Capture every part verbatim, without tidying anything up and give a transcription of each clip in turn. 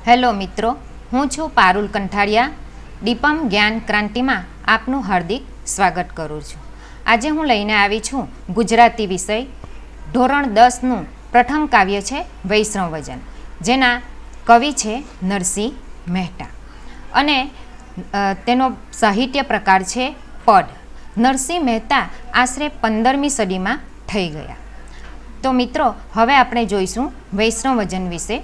Hello મિત્રો, હું છું પારુલ કંઠારિયા. દીપમ જ્ઞાન ક્રાંતિમાં આપનું હાર્દિક સ્વાગત કરું છું. આજે હું લઈને આવી છું ગુજરાતી વિષય ધોરણ દસનું પ્રથમ કાવ્ય છે વૈષ્ણવજન, જેના કવિ છે નરસિંહ મહેતા અને તેનો સાહિત્ય પ્રકાર છે પદ. નરસિંહ મહેતા આશરે પંદરમી સદીમાં થઈ ગયા. તો મિત્રો, હવે આપણે જોઈશું વૈષ્ણવજન વિશે.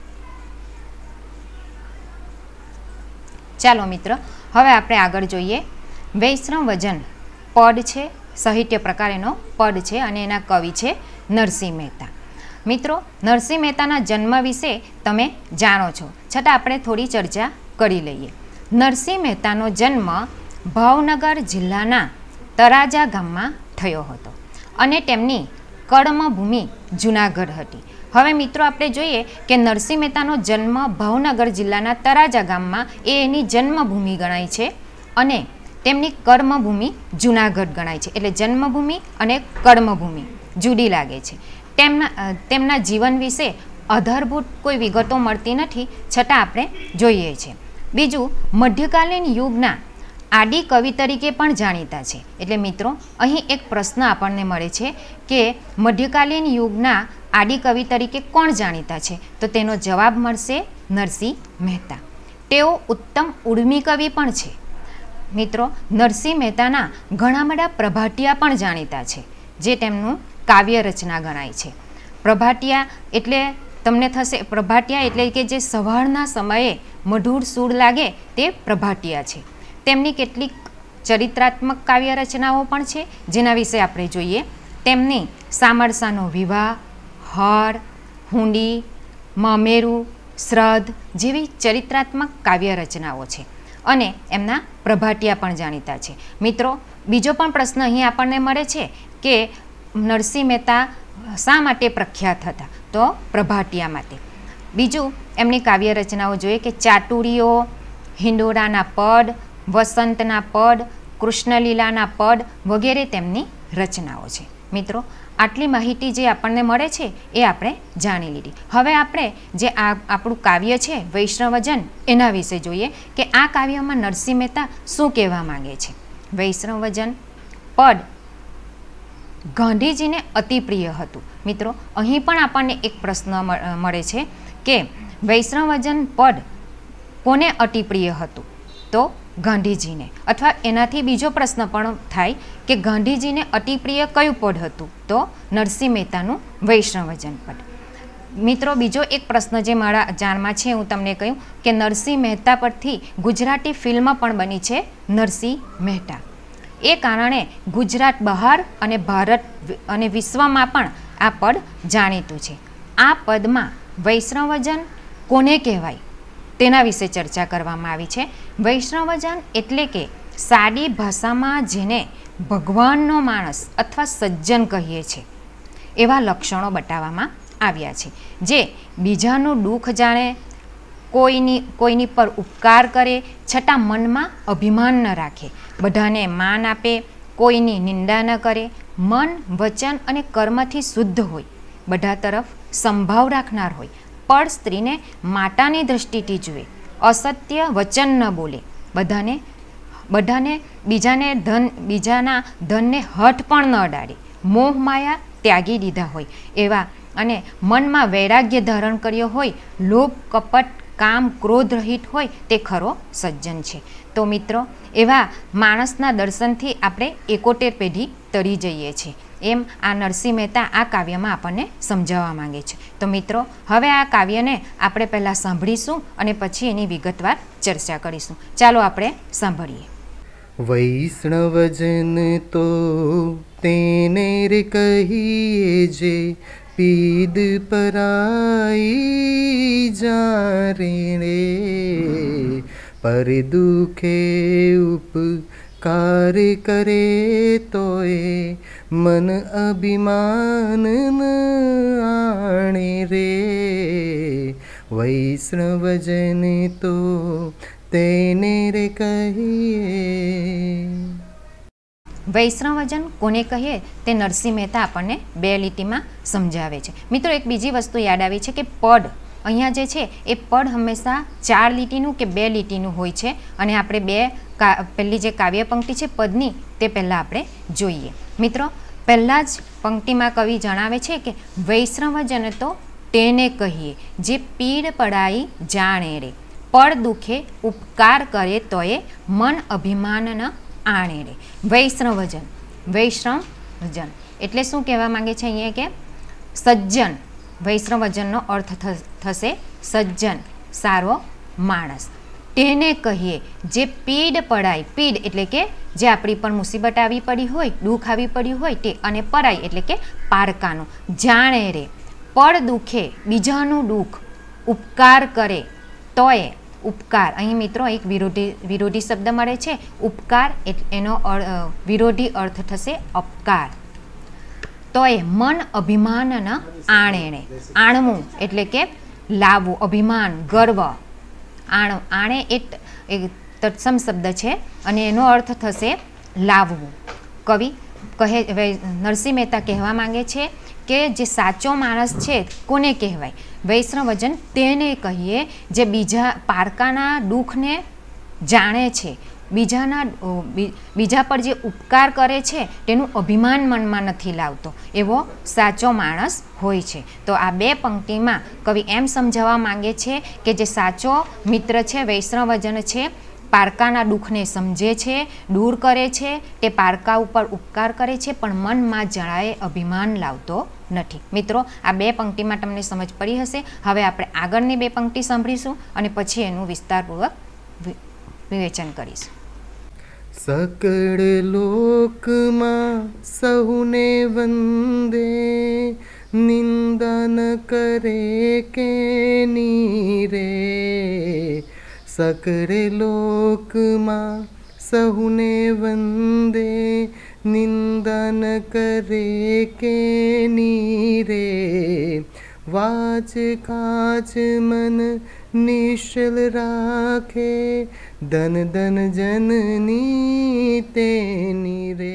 ચાલો મિત્રો, હવે આપણે આગળ જોઈએ. વૈષ્ણવજન પદ છે, સાહિત્ય પ્રકાર એનો પદ છે અને એના કવિ છે નરસિંહ મહેતા. મિત્રો, નરસિંહ મહેતાના જન્મ વિશે તમે જાણો છો, છતાં આપણે થોડી ચર્ચા કરી લઈએ. નરસિંહ મહેતાનો જન્મ ભાવનગર જિલ્લાના તળાજા ગામમાં થયો હતો અને તેમની કર્મભૂમિ જુનાગઢ હતી. હવે મિત્રો, આપણે જોઈએ કે નરસિંહ મહેતાનો જન્મ ભાવનગર જિલ્લાના તળાજા ગામમાં એ એની જન્મભૂમિ ગણાય છે અને તેમની કર્મભૂમિ જુનાગઢ ગણાય છે. એટલે જન્મભૂમિ અને કર્મભૂમિ જુદી લાગે છે. તેમના તેમના જીવન વિશે આધારભૂત કોઈ વિગતો મળતી નથી, છતાં આપણે જોઈએ છીએ. બીજું, મધ્યકાલીન યુગના આદિ કવિ તરીકે પણ જાણીતા છે. એટલે મિત્રો, અહીં એક પ્રશ્ન આપણને મળે છે કે મધ્યકાલીન યુગના આદિ કવિ તરીકે કોણ જાણીતા છે? તો તેનો જવાબ મળશે નરસિંહ મહેતા. તેઓ ઉત્તમ ઉર્મી કવિ પણ છે. મિત્રો, નરસિંહ મહેતાના ઘણા બધા પ્રભાતિયા પણ જાણીતા છે, જે તેમનું કાવ્ય રચના ગણાય છે. પ્રભાતિયા એટલે તમને થશે, પ્રભાતિયા એટલે કે જે સવારના સમયે મધુર સૂર લાગે તે પ્રભાતિયા છે. તેમની કેટલીક ચરિત્રાત્મક કાવ્ય રચનાઓ પણ છે, જેના વિશે આપણે જોઈએ. તેમની સામરસાનો વિવાહ, હર, હુંડી, મામેરું, શ્રદ્ધ જેવી ચરિત્રાત્મક કાવ્ય રચનાઓ છે અને એમના પ્રભાતિયા પણ જાણીતા છે. મિત્રો, બીજો પણ પ્રશ્ન અહીં આપણને મળે છે કે નરસિંહ મહેતા શા માટે પ્રખ્યાત હતા? તો પ્રભાતિયા માટે. બીજું, એમની કાવ્ય રચનાઓ જોઈએ કે ચાતુરીઓ, હિંડોળાના પદ, વસંતના પદ, કૃષ્ણલીલાના પદ વગેરે તેમની રચનાઓ છે. મિત્રો, આટલી માહિતી જે આપણને મળે છે એ આપણે જાણી લીધી. હવે આપણે જે આ આપણું કાવ્ય છે વૈષ્ણવજન, એના વિશે જોઈએ કે આ કાવ્યમાં નરસિંહ મહેતા શું કહેવા માંગે છે. વૈષ્ણવજન પદ ગાંધીજીને અતિ પ્રિય હતું. મિત્રો, અહીં પણ આપણને એક પ્રશ્ન મળે છે કે વૈષ્ણવજન પદ કોને અતિ પ્રિય હતું? તો ગાંધીજીને. અથવા એનાથી બીજો પ્રશ્ન પણ થાય કે ગાંધીજીને અતિ પ્રિય કયું પદ હતું? તો નરસિંહ મહેતાનું વૈષ્ણવજન પદ. મિત્રો, બીજો એક પ્રશ્ન જે મારા જાણમાં છે, હું તમને કહ્યું કે નરસિંહ મહેતા પરથી ગુજરાતી ફિલ્મ પણ બની છે નરસિંહ મહેતા. એ કારણે ગુજરાત બહાર અને ભારત અને વિશ્વમાં પણ આ પદ જાણીતું છે. આ પદમાં વૈષ્ણવજન કોને કહેવાય તેના વિશે ચર્ચા કરવામાં આવી છે. વૈષ્ણવજન એટલે કે સાદી ભાષામાં જેને ભગવાનનો માણસ અથવા સજ્જન કહીએ છીએ, એવા લક્ષણો બતાવવામાં આવ્યા છે. જે બીજાનું દુઃખ જાણે, કોઈની કોઈની પર ઉપકાર કરે, છતાં મનમાં અભિમાન ન રાખે, બધાને માન આપે, કોઈની નિંદા ન કરે, મન, વચન અને કર્મથી શુદ્ધ હોય, બધા તરફ સંભાવ રાખનાર હોય, પર સ્ત્રીને માતાની દ્રષ્ટિથી જુએ, અસત્ય વચન ન બોલે, બધાને બધાને બીજાને ધન બીજાના ધનને હઠ પણ ન અડાડે, મોહ માયા ત્યાગી દીધા હોય એવા અને મનમાં વૈરાગ્ય ધારણ કર્યો હોય, લોભ, કપટ, કામ, ક્રોધ રહિત હોય તે ખરો સજ્જન છે. તો મિત્રો, એવા માણસના દર્શનથી આપણે એકોતેર પેઢી તરી જઈએ છીએ, એમ આ નરસિંહ મહેતા આ કાવ્યમાં આપણને સમજાવવા માંગે છે. તો મિત્રો, હવે આ કાવ્યને આપણે પહેલાં સાંભળીશું અને પછી એની વિગતવાર ચર્ચા કરીશું. ચાલો આપણે સાંભળીએ. વૈષ્ણવજન તો તેને રે કહીએ જે પીદ પરાઈ જારે રે, પર દુખે ઉપકાર કરે તોય મન અભિમાન ન આણે રે. વૈષ્ણવજન તો તેને રે કહીએ. વૈષ્ણવજન કોને કહીએ તે નરસિંહ મહેતા આપણને બે લીટીમાં સમજાવે છે. મિત્રો, એક બીજી વસ્તુ યાદ આવી છે કે પદ અહીંયા જે છે એ પદ હંમેશા ચાર લીટીનું કે બે લીટીનું હોય છે અને આપણે બે કા પહેલી જે કાવ્ય પંક્તિ છે પદની તે પહેલાં આપણે જોઈએ. મિત્રો, પહેલાં જ પંક્તિમાં કવિ જણાવે છે કે વૈષ્ણવજન તો તેને કહીએ જે પીડ પડાઈ જાણે રે, પડ દુખે ઉપકાર કરે તોય મન અભિમાન ન આણે રે. વૈષ્ણવજન, વૈષ્ણવજન એટલે શું કહેવા માંગે છે અહીંયા કે સજ્જન, વૈષ્ણવજનનો અર્થ થશે સજ્જન, સારો માણસ. તેને કહીએ જે પીડ પડાય, પીડ એટલે કે જે આપણી પર મુસીબત આવી પડી હોય, દુઃખ આવી પડ્યું હોય તે, અને પડાય એટલે કે પારકાનું. જાણે રે, પડ દુખે બીજાનું દુઃખ, ઉપકાર કરે તોય, ઉપકાર અહીં મિત્રો એક વિરોધી વિરોધી શબ્દ મળે છે ઉપકાર, એનો વિરોધી અર્થ થશે અપકાર. તોય મન અભિમાન ન આણે, આણવું એટલે કે લાવવું, અભિમાન, ગર્વ. આણ આણે એક તત્સમ શબ્દ છે અને એનો અર્થ થશે લાવવું. કવિ કહે, નરસિંહ મહેતા કહેવા માંગે છે કે જે સાચો માણસ છે કોને કહેવાય? વૈષ્ણવજન તેને કહીએ જે બીજા પારકાના દુઃખને જાણે છે, બીજાના બીજા પર જે ઉપકાર કરે છે તેનું અભિમાન મનમાં નથી લાવતો, એવો સાચો માણસ હોય છે. તો આ બે પંક્તિમાં કવિ એમ સમજાવવા માંગે છે કે જે સાચો મિત્ર છે, વૈષ્ણવજન છે, પારકાના દુઃખને સમજે છે, દૂર કરે છે, તે પારકા ઉપર ઉપકાર કરે છે, પણ મનમાં જરાય અભિમાન લાવતો નથી. મિત્રો, આ બે પંક્તિમાં તમને સમજ પડી હશે. હવે આપણે આગળની બે પંક્તિ સાંભળીશું અને પછી એનું વિસ્તારપૂર્વક વિવેચન કરીશું. सकल लोकમાં સહુને વંદે, નિંદા ન કરે કેની રે. सकल લોકમાં સહુને વંદે, નિંદા ન કરે કેની રે. વાચ કાચ મન નિશ્ચલ રાખે, ધન ધન જનની તેની રે.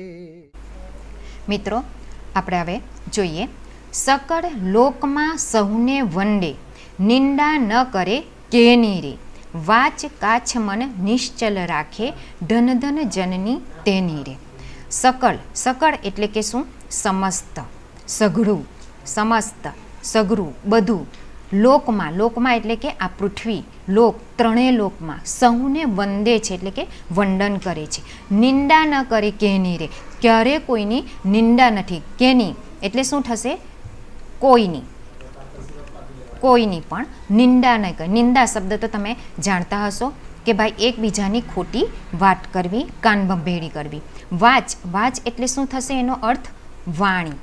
મિત્રો, આપણે હવે જોઈએ. સકળ લોકમાં સહુને વંદે, નિંદા ન કરે કેની રે. વાચ કાચ મન નિશ્ચલ રાખે, ધન ધન જનની તેની રે. સકળ, સકળ એટલે કે શું? સમસ્ત, સઘળું, સમસ્ત, સઘળું, બધું. લોકમાં, લોકમાં એટલે કે આ પૃથ્વી, લોક, ત્રણેય લોકમાં સહુને વંદે છે એટલે કે વંદન કરે છે. નિંદા ન કરે કેની રે, ક્યારે કોઈની નિંદા નથી. કેની એટલે શું થશે? કોઈની, કોઈની પણ નિંદા નહીં કરે. નિંદા શબ્દ તો તમે જાણતા હશો કે ભાઈ એકબીજાની ખોટી વાત કરવી, કાન ભંભેરી કરવી. વાચ, વાચ એટલે શું થશે? એનો અર્થ વાણી,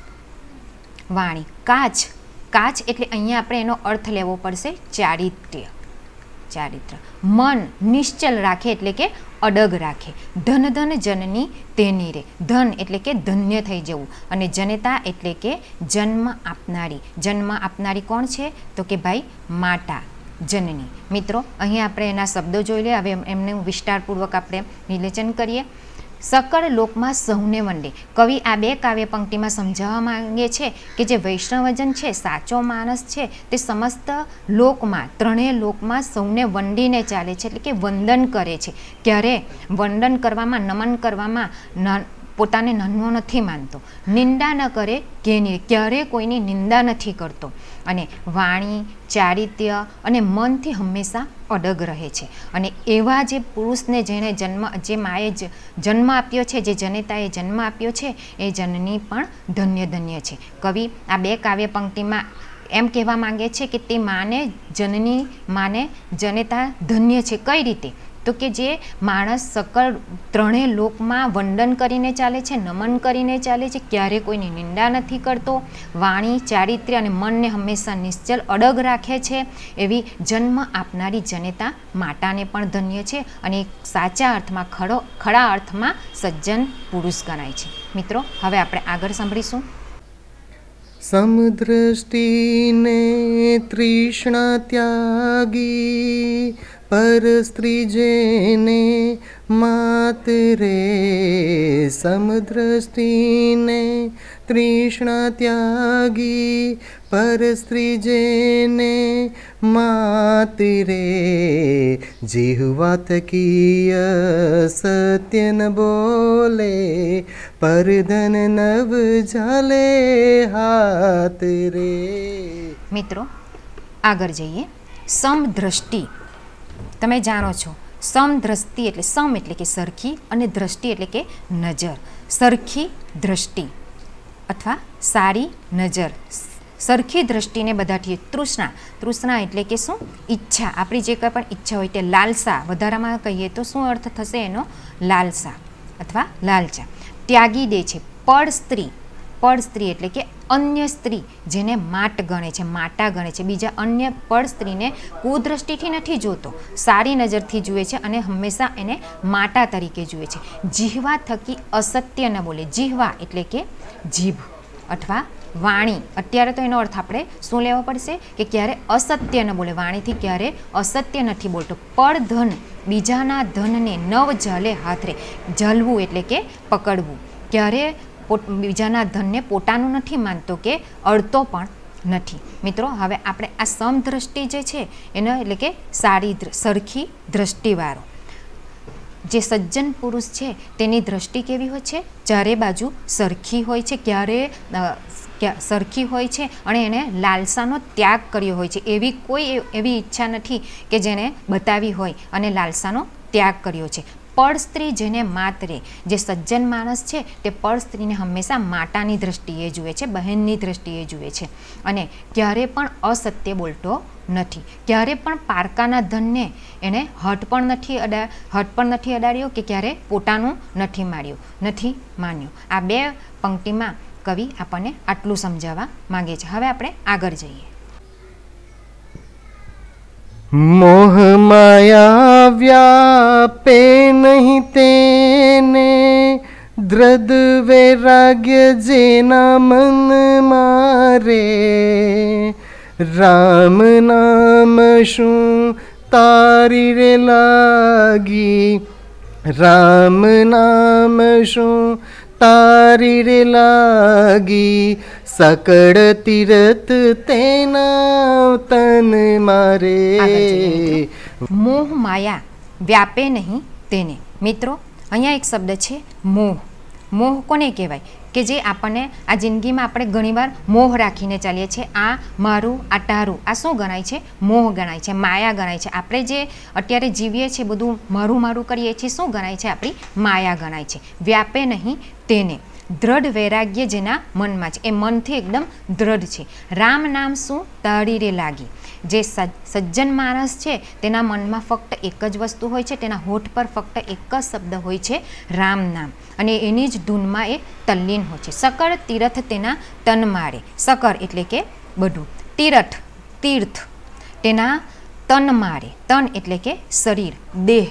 વાણી. કાચ, કાચ એટલે અહીંયા આપણે એનો અર્થ લેવો પડશે ચારિત્ર્ય, ચારિત્ર. મન નિશ્ચલ રાખે એટલે કે અડગ રાખે. ધન ધન જનની તેની રે. ધન એટલે કે ધન્ય થઈ જવું અને જનતા એટલે કે જન્મ આપનારી. જન્મ આપનારી કોણ છે? તો કે ભાઈ માતા, જનની. મિત્રો, અહીં આપણે એના શબ્દો જોઈ લે. હવે એમને વિસ્તારપૂર્વક આપણે વિવેચન કરીએ. સકળ લોકમાં સહુને વંદે. કવિ આ બે કાવ્ય પંક્તિમાં સમજાવવા માંગે છે કે જે વૈષ્ણવજન છે, સાચો માણસ છે, તે સમસ્ત લોકમાં, ત્રણેય લોકમાં સૌને વંદીને ચાલે છે એટલે કે વંદન કરે છે. ક્યારે વંદન કરવામાં, નમન કરવામાં પોતાને નાનો નથી માનતો. નિંદા ન કરે કેની, ક્યારે કોઈની નિંદા નથી કરતો. અને વાણી, ચારિત્ર્ય અને મનથી હંમેશા અડગ રહે છે. અને એવા જે પુરુષને જેણે જન્મ, જે માએ જન્મ આપ્યો છે, જે જનેતાએ જન્મ આપ્યો છે, એ જનની પણ ધન્ય ધન્ય છે. કવિ આ બે કાવ્ય પંક્તિમાં એમ કહેવા માંગે છે કે તે માને, જનની માને જનેતા ધન્ય છે. કઈ રીતે? તો કે જે માણસ સકળ ત્રણેય લોકમાં વંદન કરીને ચાલે છે, નમન કરીને ચાલે છે, ક્યારે કોઈની નિંદા નથી કરતો, વાણી, ચારિત્ર્ય અને મનને હંમેશા નિશ્ચલ અડગ રાખે છે, એવી જન્મ આપનારી જનેતા માતાને પણ ધન્ય છે અને સાચા અર્થમાં, ખડો ખડા અર્થમાં સજ્જન પુરુષ ગણાય છે. મિત્રો, હવે આપણે આગળ સાંભળીશું. સમદ્રષ્ટિને તૃષ્ણા ત્યાગી, પર સ્ત્રી જેને માત રે. સમદ્રષ્ટિને તૃષ્ણ ત્યાગી પર સ્ત્રી જેને માતરે જીહવા થકી સત્ય ન બોલે પરધન નવ ઝાલે હાથ રે. મિત્રો આગળ જઈએ. સમદ્રષ્ટિ તમે જાણો છો, સમદ્રષ્ટિ એટલે સમ એટલે કે સરખી અને દ્રષ્ટિ એટલે કે નજર. સરખી દ્રષ્ટિ અથવા સારી નજર. સરખી દ્રષ્ટિને બધાથી તૃષ્ણા, તૃષ્ણા એટલે કે શું? ઈચ્છા. આપણી જે કંઈ પણ ઈચ્છા હોય તે લાલસા, વધારામાં કહીએ તો શું અર્થ થશે એનો? લાલસા અથવા લાલચા. ત્યાગી દે છે. પડ સ્ત્રી, પડ સ્ત્રી એટલે કે અન્ય સ્ત્રી જેને માટ ગણે છે, માટા ગણે છે. બીજા અન્ય પડ સ્ત્રીને કુદ્રષ્ટિથી નથી જોતો, સારી નજરથી જુએ છે અને હંમેશા એને માટા તરીકે જુએ છે. જીહવા થકી અસત્ય ન બોલે. જીહવા એટલે કે જીભ અથવા વાણી. અત્યારે તો એનો અર્થ આપણે શું લેવો પડશે કે ક્યારે અસત્ય ન બોલે, વાણીથી ક્યારે અસત્ય નથી બોલતો. પડ ધન, બીજાના ધનને નવ જલે હાથરે. જલવું એટલે કે પકડવું. ક્યારે બીજાના ધનને પોતાનું નથી માનતો કે અડતો પણ નથી. મિત્રો હવે આપણે આ સમદ્રષ્ટિ જે છે એનો એટલે કે સારી સરખી દ્રષ્ટિવાળો જે સજ્જન પુરુષ છે તેની દ્રષ્ટિ કેવી હોય છે? ચારે બાજુ સરખી હોય છે, ક્યારે સરખી હોય છે અને એને લાલસાનો ત્યાગ કર્યો હોય છે. એવી કોઈ એવી ઈચ્છા નથી કે જેને બતાવી હોય અને લાલસાનો ત્યાગ કર્યો છે. પડ સ્ત્રી જેને માતરે, જે સજ્જન માણસ છે તે પડ સ્ત્રીને હંમેશા માતાની દ્રષ્ટિએ જુએ છે, બહેનની દ્રષ્ટિએ જુએ છે અને ક્યારે પણ અસત્ય બોલતો નથી. ક્યારે પણ પારકાના ધનને એને હટ પણ નથી અડા હટ પણ નથી અડાડ્યો કે ક્યારે પોતાનું નથી માર્યું નથી માન્યું. આ બે પંક્તિમાં કવિ આપણને આટલું સમજાવવા માંગે છે. હવે આપણે આગળ જઈએ. મોહ માયા વ્યાપે નહીં તેને દ્રદ વૈરાગ્ય જેના મન મારે રામ નામ શું તારી રે લાગી રામ નામ શું તારી રે લાગી સકળ તીરથ તેના તન મારે. મોહ માયા વ્યાપે નહીં તેને. મિત્રો અહીંયા એક શબ્દ છે મોહ. મોહ કોને કહેવાય? કે જે આપણને આ જિંદગીમાં આપણે ઘણીવાર મોહ રાખીને ચાલીએ છીએ. આ મારું, આ તારું, આ શું ગણાય છે? મોહ ગણાય છે, માયા ગણાય છે. આપણે જે અત્યારે જીવીએ છીએ બધું મારું મારું કરીએ છીએ, શું ગણાય છે? આપણી માયા ગણાય છે. વ્યાપે નહીં તેને. દ્રઢ વૈરાગ્ય જેના મનમાં છે, એ મનથી એકદમ દ્રઢ છે. રામ નામ શું તારી રે લાગી. જે સજ્જન માણસ છે તેના મનમાં ફક્ત એક જ વસ્તુ હોય છે, તેના હોઠ પર ફક્ત એક જ શબ્દ હોય છે, રામ નામ, અને એની જ ધૂનમાં એ તલ્લીન હોય છે. સકળ તીર્થ તેના તન મારે. સકર એટલે કે બધું, તીર્થ તીર્થ તેના તન મારે. તન એટલે કે શરીર, દેહ.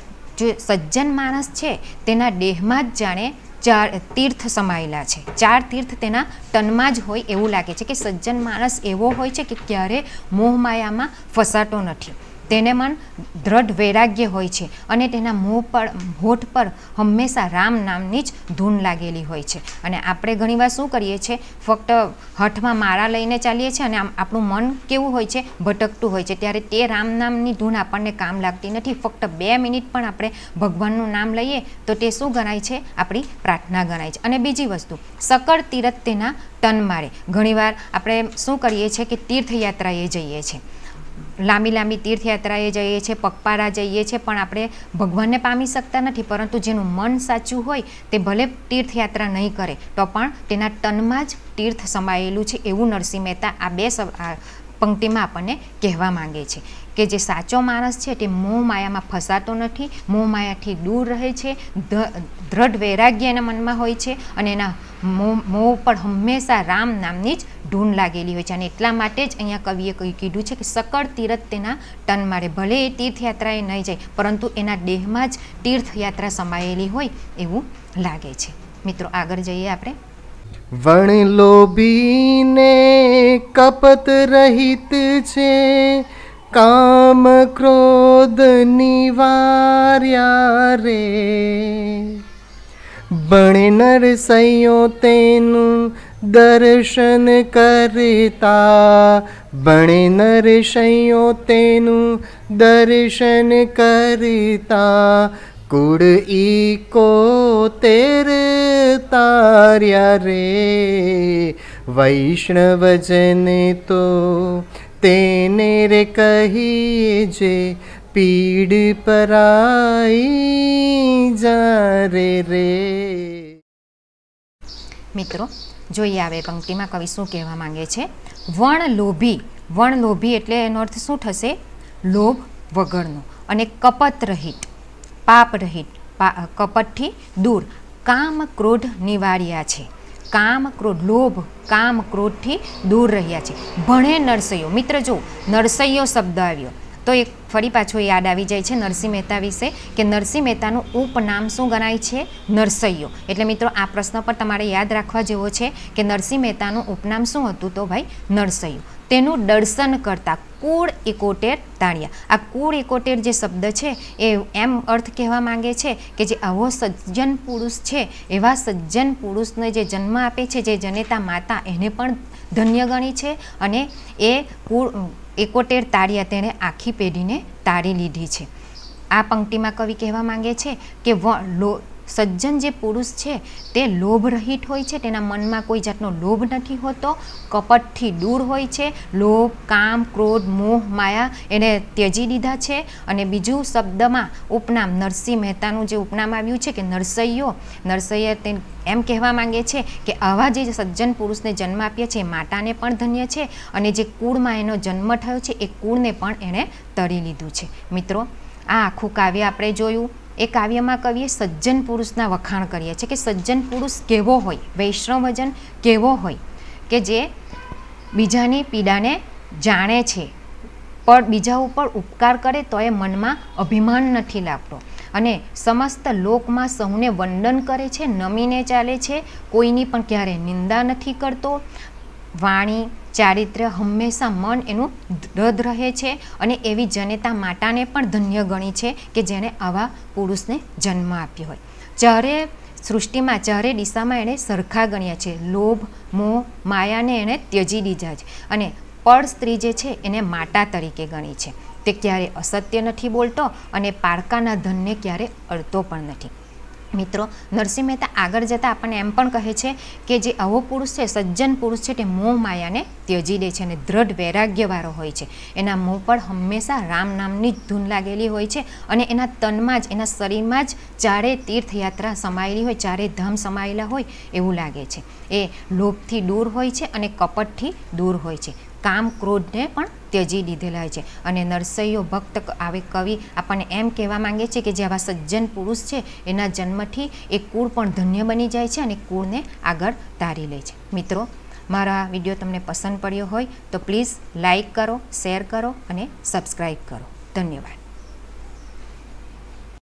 જે સજ્જન માણસ છે તેના દેહમાં જ જાણે ચાર તીર્થ સમાયેલા છે. ચાર તીર્થ તેના તનમાં જ હોય એવું લાગે છે કે સજ્જન માણસ એવો હોય છે કે ક્યારે મોહ માયામાં ફસાતો નથી. તેને મન દ્રઢ વૈરાગ્ય હોય છે અને તેના મોહ પર હોઠ પર હંમેશા રામ નામની જ ધૂન લાગેલી હોય છે. અને આપણે ઘણીવાર શું કરીએ છીએ? ફક્ત હઠમાં માળા લઈને ચાલીએ છીએ અને આમ આપણું મન કેવું હોય છે? ભટકતું હોય છે. ત્યારે તે રામ નામની ધૂન આપણને કામ લાગતી નથી. ફક્ત બે મિનિટ પણ આપણે ભગવાનનું નામ લઈએ તો તે શું ગણાય છે? આપણી પ્રાર્થના ગણાય છે. અને બીજી વસ્તુ, સકળ તીરથ તેના તન મારે. ઘણીવાર આપણે શું કરીએ છીએ કે તીર્થયાત્રાએ જઈએ છીએ, લાંબી લાંબી તીર્થયાત્રાએ જઈએ છીએ, પગપાળા જઈએ છીએ, પણ આપણે ભગવાનને પામી શકતા નથી. પરંતુ જેનું મન સાચું હોય તે ભલે તીર્થયાત્રા નહીં કરે તો પણ તેના તનમાં જ તીર્થ સમાયેલું છે, એવું નરસિંહ મહેતા આ બે પંક્તિમાં આપણને કહેવા માંગે છે કે જે સાચો માણસ છે તે મોહ માયામાં ફસાતો નથી, મોહ માયાથી દૂર રહે છે, દ્રઢ વૈરાગ્ય એના મનમાં હોય છે અને એના મોહ મોહ પર હંમેશા રામ નામની જ ધૂન લાગેલી હોય છે. અને એટલા માટે જ અહીંયા કવિએ કહી કીધું છે કે સકળ તીરથ તેના તન મારે. ભલે એ તીર્થયાત્રાએ નહીં જાય પરંતુ એના દેહમાં જ તીર્થયાત્રા સમાયેલી હોય એવું લાગે છે. મિત્રો આગળ જઈએ આપણે. વણ લોભીને કપત રહિત છે, કામ ક્રોધ નિવાર્યા રે. બણે નરસૈયો તેનું દર્શન કરતા બણે નરસૈયો તેનું દર્શન કરતા કુળ ઇકોતેર તાર્યા રે વૈષ્ણવજન તો તેને રે કહીએ જે પીડ પરાઈ જારે રે. મિત્રો જોઈએ આવે પંક્તિમાં કવિ શું કહેવા માંગે છે. વણ લોભી, વણ લોભી એટલે એનો અર્થ શું થશે? લોભ વગરનો. અને કપટ રહિત, પાપ રહિત, કપટથી દૂર, કામ ક્રોધ નિવાર્યા છે. કામ ક્રોધ, લોભ કામ ક્રોધથી દૂર રહ્યા છે. ભણે નરસૈયો. મિત્ર જો નરસૈયો શબ્દ આવ્યો તો એક ફરી પાછો યાદ આવી જાય છે નરસિંહ મહેતા વિશે કે નરસિંહ મહેતાનું ઉપનામ શું ગણાય છે? નરસૈયો. એટલે મિત્રો આ પ્રશ્ન પર તમારે યાદ રાખવા જેવો છે કે નરસિંહ મહેતાનું ઉપનામ શું હતું? તો ભાઈ નરસૈયો. તેનું દર્શન કરતા કુળ એકોતેર તાળિયા. આ કુળ એકોતેર જે શબ્દ છે એ એમ અર્થ કહેવા માંગે છે કે જે આવો સજ્જન પુરુષ છે એવા સજ્જન પુરુષને જે જન્મ આપે છે, જે જનેતા માતા, એને પણ ધન્ય ગણી છે. અને એ કુળ એકોતેર તાળિયા તેણે આખી પેઢીને તાળી લીધી છે. આ પંક્તિમાં કવિ કહેવા માંગે છે કે લો સજ્જન જે પુરુષ છે તે લોભ રહિત હોય છે, તેના મનમાં કોઈ જાતનો લોભ નથી હોતો, કપટથી દૂર હોય છે, લોભ કામ ક્રોધ મોહ માયા એને ત્યજી દીધા છે. અને બીજું શબ્દમાં ઉપનામ નરસિંહ મહેતાનું જે ઉપનામ આવ્યું છે કે નરસૈયો, નરસૈયા તે એમ કહેવા માંગે છે કે આવા જે સજ્જન પુરુષને જન્મ આપ્યા છે એ માતાને પણ ધન્ય છે અને જે કુળમાં એનો જન્મ થયો છે એ કુળને પણ એણે તરી લીધું છે. મિત્રો આ આખું કાવ્ય આપણે જોયું. એ કાવ્યમાં કવિએ સજ્જન પુરુષના વખાણ કર્યા છે કે સજ્જન પુરુષ કેવો હોય, વૈષ્ણવજન કેવો હોય કે જે બીજાની પીડાને જાણે છે પણ બીજા ઉપર ઉપકાર કરે તો એ મનમાં અભિમાન નથી લાગતો અને સમસ્ત લોકમાં સૌને વંદન કરે છે, નમીને ચાલે છે, કોઈની પણ ક્યારે નિંદા નથી કરતો. વાણી ચારિત્ર્ય હંમેશા મન એનું દ્રઢ રહે છે અને એવી જનેતા માતાને પણ ધન્ય ગણી છે કે જેણે આવા પુરુષને જન્મ આપ્યો હોય. ચારે સૃષ્ટિમાં ચારે દિશામાં એણે સરખા ગણ્યા છે. લોભ મોહ માયાને એણે ત્યજી દીધા છે અને પડ સ્ત્રી જે છે એને માતા તરીકે ગણી છે. તે ક્યારે અસત્ય નથી બોલતો અને પારકાના ધનને ક્યારે અડતો પણ નથી. મિત્રો નરસિંહ મહેતા આગળ જતાં આપણને એમ પણ કહે છે કે જે આવો પુરુષ છે, સજ્જન પુરુષ છે, તે મોહ માયાને ત્યજી દે છે અને દ્રઢ વૈરાગ્યવાળો હોય છે. એના મોં પર હંમેશા રામ નામની જ ધૂન લાગેલી હોય છે અને એના તનમાં જ, એના શરીરમાં જ ચારે તીર્થયાત્રા સમાયેલી હોય, ચારે ધામ સમાયેલા હોય એવું લાગે છે. એ લોભથી દૂર હોય છે અને કપટથી દૂર હોય છે. કામ ક્રોધને પણ ત્યજી દીધેલા હોય છે. અને નરસૈયો ભક્ત આવે કવિ આપણને એમ કહેવા માંગે છે કે જે આવા સજ્જન પુરુષ છે એના જન્મથી એ કુળ પણ ધન્ય બની જાય છે અને કુળને આગળ તારી લે છે. મિત્રો મારા વિડીયો તમને પસંદ પડ્યો હોય તો પ્લીઝ લાઈક કરો, શેર કરો અને સબસ્ક્રાઈબ કરો. ધન્યવાદ.